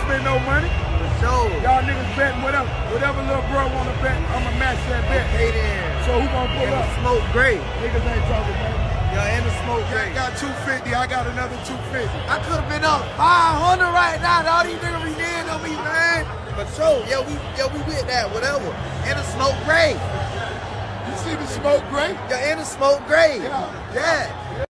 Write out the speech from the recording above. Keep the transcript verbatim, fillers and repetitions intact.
spend no money. So, Y'all niggas betting whatever. Whatever little bro wanna bet, I'ma match that bet. hey then. So who gonna pull And up? the smoke great. Niggas ain't talking, man. Yeah, and the smoke I great. got two fifty, I got another two fifty. I could have been up five hundred right now. All these niggas reneging on me, man. But so, yeah, we yeah, we with that, whatever. And the smoke great. You see the smoke great? Yeah, and the smoke great. Yeah. Yeah.